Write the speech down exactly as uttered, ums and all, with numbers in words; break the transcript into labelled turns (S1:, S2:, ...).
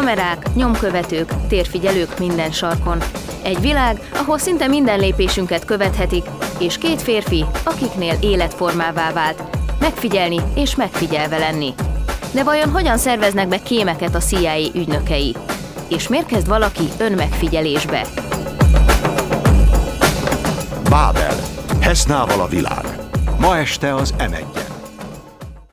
S1: Kamerák, nyomkövetők, térfigyelők minden sarkon. Egy világ, ahol szinte minden lépésünket követhetik, és két férfi, akiknél életformává vált, megfigyelni és megfigyelve lenni. De vajon hogyan szerveznek be kémeket a C I A ügynökei? És miért kezd valaki önmegfigyelésbe?
S2: Bábel. Hesznával a világ. Ma este az M egyen.